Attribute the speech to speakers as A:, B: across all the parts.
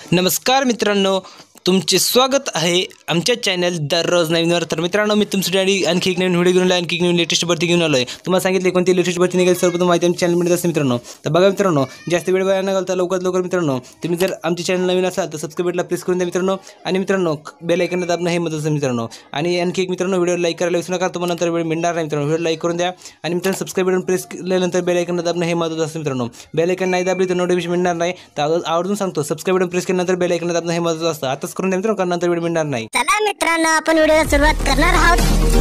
A: नमस्कार मित्रांनो, तुमचे स्वागत आहे आमच्या चॅनल दररोज नवीनवर. तर मित्रांनो, मी तुमच्यासाठी आणखी एक नवीन व्हिडिओ घेऊन आलो, आणखी एक नवीन लेटेस्ट भरती घेऊन आलो आहे. तुम्हाला सांगितले कोणती लेटेस्ट भरती निघेल सर्वप्रथम माहिती आमच्या चॅनलमध्ये असते मित्रांनो. तर बघा मित्रांनो, जास्त वेळ वाया न घालता लवकरात लवकर मित्रांनो, तुम्ही जर आमचे चॅनल नवीन असाल तर सबस्क्राईब बटनला प्रेस करून द्या मित्रांनो. आणि मित्रांनो, बेल आयकॉन दाबणं हे महत्त्वाचं मित्रांनो. आणि आणखी एक मित्रांनो, व्हिडिओ लाईक करायला विसरू नका, तुम्हाला नंतर वेळ मिळणार नाही मित्रांनो. व्हिडिओ लाईक करून द्या आणि मित्रांनो सबस्क्राईब बटन प्रेस केल्यानंतर बेल आयकॉन दाबणं हे महत्त्वाचं असतं मित्रांनो. बेल आयकॉन नाही दाबली तर नोटिफिकेशन मिळणार नाही. तर आवर्जून सांगतो, सबस्क्राईब बटन प्रेस केल्यानंतर बेल आयकॉन दाबणं हे महत्त्वाचं असतं. आताच करून द्या मित्रांनो, कारण नंतर वेळ मिळणार नाही.
B: चला मित्रांनो, आपण व्हिडिओला सुरुवात करणार आहोत.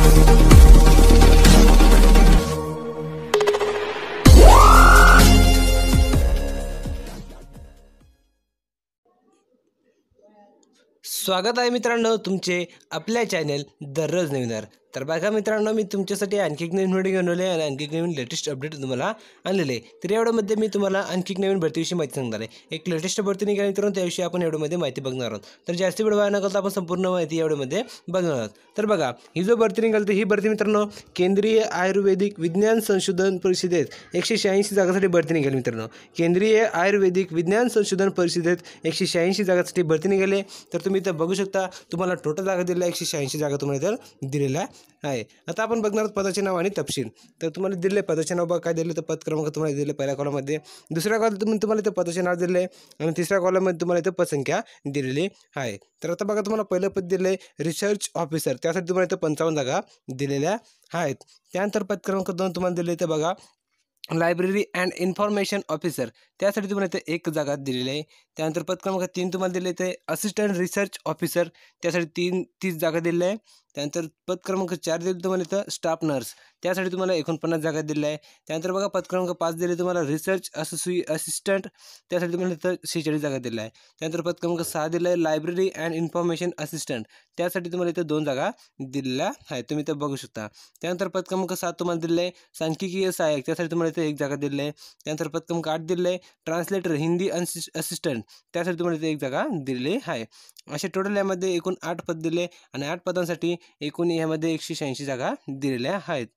A: स्वागत आहे मित्रांनो तुमचे आपल्या चॅनल दररोज नवीनवर. तर बघा मित्रांनो, मी तुमच्यासाठी आणखी एक नवीन व्हिडिओ घेऊन आले आणि आणखी एक नवीन लेटेस्ट अपडेट तुम्हाला आणलेले. तर या व्हिडिओमध्ये मी तुम्हाला आणखी एक नवीन भरतीविषयी माहिती सांगणार आहे. एक लेटेस्ट भरती निघाली मित्रांनो, त्याविषयी आपण या व्हिडिओमध्ये माहिती बघणार आहोत. तर जास्त वेळ वाया न घालता आपण संपूर्ण माहिती या व्हिडिओमध्ये बघणार आहोत. तर बघा, ही जो भरती निघाली ही भरती मित्रांनो केंद्रीय आयुर्वेदिक विज्ञान संशोधन परिषदेत 186 जागासाठी भरती निघाली मित्रांनो. केंद्रीय आयुर्वेदिक विज्ञान संशोधन परिषदेत 186 जागासाठी भरती निघाली. तर तुम्ही इथं बघू शकता, तुम्हाला टोटल जागा दिलेल्या 186 जागा तुम्हाला इथं दिलेल्या आहे. आता आपण बघणार आहोत पदाचे नाव आणि तपशील. तर तुम्हाला दिले पदाचे नाव बघा काय दिले, तर पद क्रमांक तुम्हाला दिले पहिल्या कॉलममध्ये, दुसऱ्या कॉलम तुम्हाला इथं पदाचे नाव दिले आणि तिसऱ्या कॉलममध्ये तुम्हाला इथं पदसंख्या दिलेली आहे. तर आता बघा, तुम्हाला पहिलं पद दिले रिसर्च ऑफिसर, त्यासाठी तुम्हाला इथं 55 जागा दिलेल्या आहेत. त्यानंतर पद क्रमांक 2 तुम्हाला दिले इथं बघा लायब्ररी अँड इन्फॉर्मेशन ऑफिसर, त्यासाठी तुम्हाला इथे 1 जागा दिलेली आहे. त्यानंतर पद क्रमांक 3 तुम्हाला दिले इथे असिस्टंट रिसर्च ऑफिसर, त्यासाठी 30 जागा दिलेल्या आहे. त्यानंतर पद क्रमांक 4 दिले तुम्हाला इथं स्टाफ नर्स, त्यासाठी तुम्हाला 49 जागा दिलेल्या आहे. त्यानंतर बघा पद क्रमांक 5 दिले तुम्हाला रिसर्च असिस्टंट, त्यासाठी तुम्हाला इथं 46 जागा दिल्या आहे. त्यानंतर पद क्रमांक 6 दिला आहे लायब्ररी अँड इन्फॉर्मेशन असिस्टंट, त्यासाठी तुम्हाला इथं 2 जागा दिलेल्या आहेत, तुम्ही इथं बघू शकता. त्यानंतर पद क्रमांक 7 तुम्हाला दिले आहे सांख्यिकीय सहाय्यक, त्यासाठी तुम्हाला इथे 1 जागा दिली आहे. त्यानंतर पद क्रमांक 8 दिले आहे ट्रान्सलेटर हिंदी असिस्टंट, त्यासाठी तुम्हाला इथे 1 जागा दिलेली आहे. असे टोटल यामध्ये एकूण 8 पद दिले आणि 8 पदांसाठी एकूण यामध्ये 186 जागा दिलेल्या आहेत.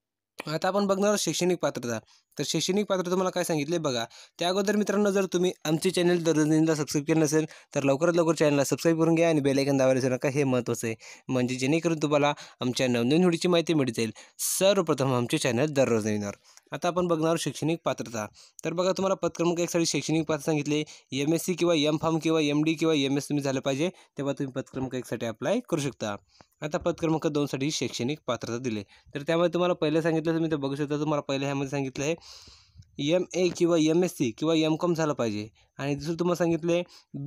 A: आता आपण बघणार आहोत शैक्षणिक पात्रता. तर शैक्षणिक पात्रता तुम्हाला काय सांगितले बघा. त्या अगोदर मित्रांनो, जर तुम्ही आमचे चॅनल दररोज नवीनला सबस्क्राईब केलं नसेल तर लवकरात लवकर चॅनलला सबस्क्राईब करून घ्या आणि बेल आयकॉन दाबायला विसरू नका, हे महत्त्वाचं आहे. म्हणजे जेणेकरून तुम्हाला आमच्या नवनवीन व्हिडिओची माहिती मिळत जाईल. सर्वप्रथम आमचे चॅनल दररोज नवीनवर. आता आपण बघणार आहोत शैक्षणिक पात्रता. तर बघा, तुम्हाला पद क्रमांक 1 साठी शैक्षणिक पात्रता सांगितले MSc किंवा M.Pharm किंवा MD किंवा MS तुम्ही झालं पाहिजे, तेव्हा तुम्ही पद क्रमांक 1 साठी अप्लाय करू शकता. आता पद क्रमांक 2 साठी शैक्षणिक पात्रता दिले. तर त्यामध्ये तुम्हाला पहिलं सांगितलं, तुम्ही ते बघू शकता, तुम्हाला पहिल्या ह्यामध्ये सांगितलं आहे MA किंवा MSc किंवा M.Com झालं पाहिजे. आणि दुसरं तुम्हाला सांगितले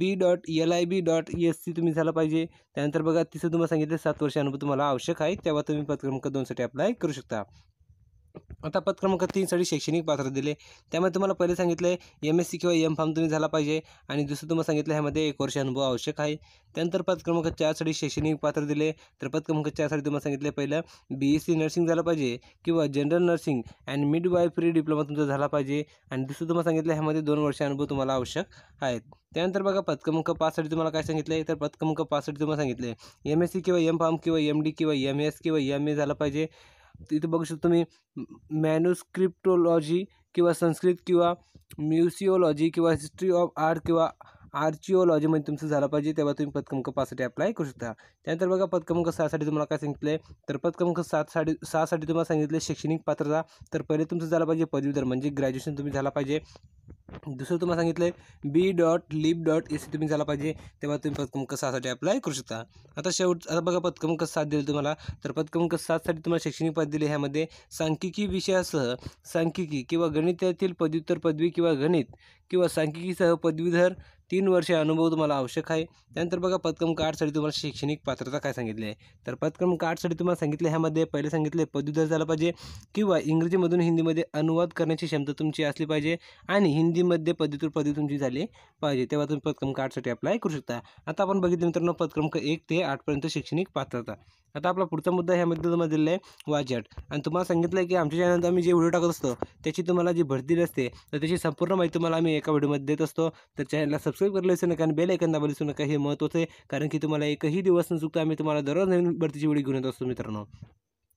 A: B.LIB.SC तुम्ही झालं पाहिजे. त्यानंतर बघा, तिसरं तुम्हाला सांगितले 7 वर्ष अनुभव तुम्हाला आवश्यक आहे, तेव्हा तुम्ही पद क्रमांक 2 साठी अप्लाय करू शकता. आता पद क्रमांक 3 साठी शैक्षणिक पात्रता दिले. त्यामध्ये तुम्हाला पहिले सांगितलं MSc किंवा M.Pharm तुम्ही झाला पाहिजे आणि दुसरं तुम्हाला सांगितलं ह्यामध्ये 1 वर्ष अनुभव आवश्यक आहे. त्यानंतर पद क्रमांक 4 साठी शैक्षणिक पात्रता दिले. तर पद क्रमांक 4 साठी तुम्हाला सांगितलं पहिलं BSc नर्सिंग झालं पाहिजे किंवा general nursing and midwifery diploma तुमचा झाला पाहिजे आणि दुसरं तुम्हाला सांगितलं ह्यामध्ये 2 वर्ष अनुभव तुम्हाला आवश्यक आहेत. त्यानंतर बघा, पद क्रमांक 5 साठी तुम्हाला काय सांगितलं, तर पद क्रमांक 5 साठी तुम्हाला सांगितले MSc किंवा M.Pharm किंवा MD किंवा MS किंवा MA झाला पाहिजे. तिथे बघू शकतो तुम्ही मॅन्युस्क्रिप्टोलॉजी किंवा संस्कृत किंवा म्युसिओलॉजी किंवा हिस्ट्री ऑफ आर्ट किंवा आर्चिओलॉजीमध्ये तुमचं झालं पाहिजे, तेव्हा तुम्ही पद क्रमांक 5 साठी अप्लाय करू शकता. त्यानंतर बघा, पद क्रमांक 6 साठी तुम्हाला काय सांगितलं, तर पद क्रमांक 6 साठी तुम्हाला सांगितले शैक्षणिक पात्रता. तर पहिले तुमचं झालं पाहिजे पदवीधर, म्हणजे ग्रॅज्युएशन तुम्ही झाला पाहिजे. दुसरं तुम्हाला सांगितलं B.Lib.SC तुम्ही झाला पाहिजे, तेव्हा तुम्ही पद क्रमांक 6 साठी अप्लाय करू शकता. आता बघा, पद क्रमांक 7 दिले तुम्हाला. तर पद क्रमांक 7 साठी तुम्हाला शैक्षणिक पद दिले. ह्यामध्ये सांख्यिकी विषयासह सांख्यिकी किंवा गणितातील पदव्युत्तर पदवी किंवा गणित किंवा सांख्यिकीसह पदवीधर 3 वर्षे अनुभव तुम्हाला आवश्यक आहे. त्यानंतर बघा, पद क्रमांक 8 साठी तुम्हाला शैक्षणिक पात्रता काय सांगितली आहे, तर पद क्रमांक 8 साठी तुम्हाला सांगितले ह्यामध्ये पहिले सांगितले पदवीधर झाला पाहिजे किंवा इंग्रजीमधून हिंदीमध्ये अनुवाद करण्याची क्षमता तुमची असली पाहिजे आणि हिंदीमध्ये पदव्युत्तर पदवी तुमची झाली पाहिजे, तेव्हा तुम्ही पद क्रमांक 8 साठी अप्लाय करू शकता. आता आपण बघितलं मित्रांनो, पद क्रमांक 1 ते 8 पर्यंत शैक्षणिक पात्रता. आता आपला पुढचा मुद्दा ह्यामध्ये तुम्हाला दिलेला आहे वाचट. आणि तुम्हाला सांगितलं आहे की आमच्या चॅनलवर आम्ही जे व्हिडिओ टाकत असतो त्याची तुम्हाला जी भरती दिली असते, तर त्याची संपूर्ण माहिती तुम्हाला आम्ही एका व्हिडिओमध्ये देत असतो. तर चॅनलला सबस्क्राईब करायला विसरू नका आणि बेल आयकॉन दाबायला विसरू नका, हे महत्त्वाचं आहे, कारण की तुम्हाला एकही दिवस न चुकता आम्ही तुम्हाला दररोज नवीन भरतीची व्हिडिओ घेऊन येत असतो मित्रांनो.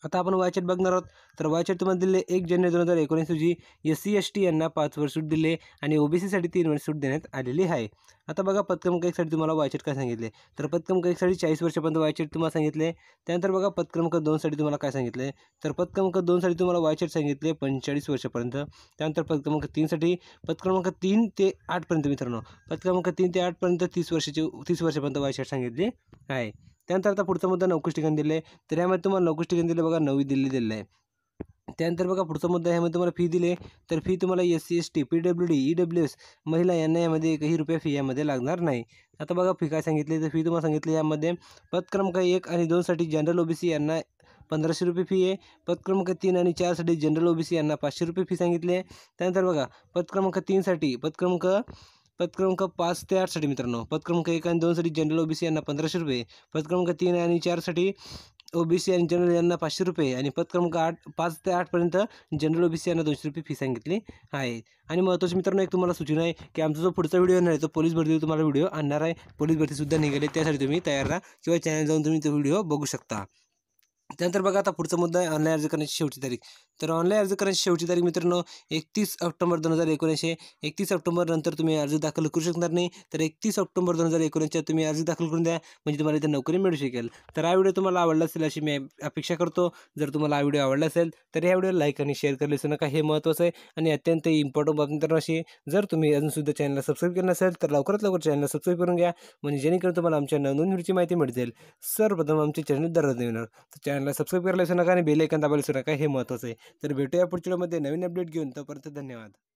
A: आता आपण वायचेट बघणार आहोत. तर वायचेट तुम्हाला दिले 1 जानेवारी 2019 रोजी SC/ST यांना 5 वर्ष सूट दिले आणि OBCसाठी 3 वर्ष सूट देण्यात आलेली आहे. आता बघा पद क्रमांक 1 साठी तुम्हाला वायचेट काय सांगितले, तर पद क्रमांक 1 साठी 40 वर्षापर्यंत वायचेट तुम्हाला सांगितले. त्यानंतर बघा पद क्रमांक 2 साठी तुम्हाला काय सांगितले, तर पद क्रमांक 2 साठी तुम्हाला वायचेट सांगितले 45 वर्षापर्यंत. त्यानंतर पद क्रमांक 3 साठी पद क्रमांक 3 ते 8 पर्यंत मित्रांनो, पद क्रमांक 3 ते 8 पर्यंत 30 वर्षापर्यंत वायचेट सांगितली आहे. त्यानंतर आता पुढचा मुद्दा नोकरीस ठिकाण दिले, तर यामध्ये तुम्हाला नोकरीस ठिकाण दिले बघा नवी दिल्ली दिलेलं आहे. त्यानंतर बघा पुढचा मुद्दा ह्यामध्ये तुम्हाला फी दिले, तर फी तुम्हाला SC/ST, PWD, EWS महिला यांना यामध्ये एकही रुपया फी यामध्ये लागणार नाही. आता बघा फी काय सांगितली, तर फी तुम्हाला सांगितली यामध्ये पद क्रमांक 1 आणि 2 साठी जनरल OBC यांना 1500 रुपये फी आहे. पद क्रमांक 3 आणि 4 साठी जनरल OBC यांना 500 रुपये फी सांगितली आहे. त्यानंतर बघा पद क्रमांक 3 साठी पद क्रमांक 5 ते 8 साठी मित्रांनो, पद क्रमांक 1 आणि 2 साठी जनरल OBC यांना 1500 रुपये, पद क्रमांक 3 आणि 4 साठी OBC आणि जनरल यांना 500 रुपये आणि पद क्रमांक 5 ते 8 पर्यंत जनरल OBC यांना 200 रुपये फी सांगितली आहे. आणि महत्त्वाचं मित्रांनो एक तुम्हाला सूचना आहे की आमचा जो पुढचा व्हिडिओ येणार आहे तो पोलीस भरती तुम्हाला व्हिडिओ आणणार आहे. पोलीस भरतीसुद्धा निघाले, त्यासाठी तुम्ही तयार राहा किंवा चॅनल जाऊन तुम्ही तो व्हिडिओ बघू शकता. त्यानंतर बघा आता पुढचा मुद्दा आहे ऑनलाईन अर्ज करण्याची शेवटची तारीख. तर ऑनलाईन अर्ज करण्याची शेवटची तारीख मित्रांनो 31 ऑक्टोबर 2019. 31 ऑक्टोबर नंतर तुम्ही अर्ज दाखल करू शकणार नाही. तर 31 ऑक्टोबर 2019 तुम्ही अर्ज दाखल करून द्या, म्हणजे तुम्हाला इथे नोकरी मिळू शकेल. तर हा व्हिडिओ तुम्हाला आवडला असेल अशी मी अपेक्षा करतो. जर तुम्हाला हा व्हिडिओ आवडला असेल तर या व्हिडिओला लाईक आणि शेअर करायला विसरू नका, हे महत्त्वाचं आहे. आणि अत्यंत इम्पॉर्टंट बाब मित्रांनो अशी, जर तुम्ही अजूनसुद्धा चॅनलला सबस्क्राईब केलं नसेल तर लवकरात लवकर चॅनलला सबस्क्राईब करून घ्या, म्हणजे जेणेकरून तुम्हाला आमच्या नवनवीन व्हिडिओची माहिती मिळत जाईल. सर्वप्रथम आमचे चॅनल दररोज नवीन, तर चॅनलला सबस्क्राईब करायला विसरू नका आणि बेल आयकॉन दाबायला विसरू नका, हे महत्त्वाचं आहे. तर भेटूया पुढच्या व्हिडिओमध्ये नवीन अपडेट घेऊन. तोपर्यंत धन्यवाद.